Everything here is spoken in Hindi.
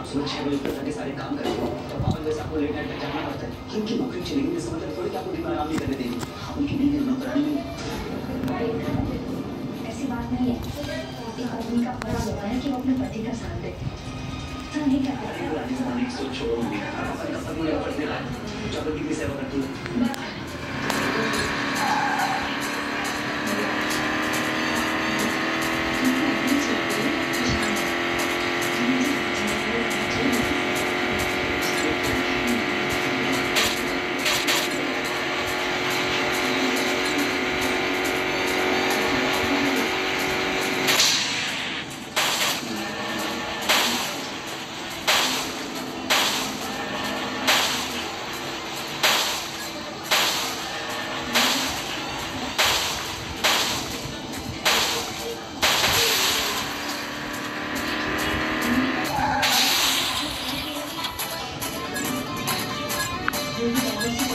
सुबह 6 बजे तक जाके सारे काम करते हो और पापा जैसे आपको लेट नाइट तक जागना पड़ता है। उनकी नौकरी चली गई इसका मतलब थोड़ी कि आपको दिन में आराम नहीं करने देंगे। उनकी नींद नौकरानी नहीं। ऐसी बात नहीं है। एक आदमी का फर्ज होता है कि वो अपने पति का साथ दे। ऐसा नहीं करता। पुरानी ज़माने की सोच छोड़ो मम्मी। पापा का पति मेरा फर्ज निभा है। चादर की भी सेवा करती है। जो भी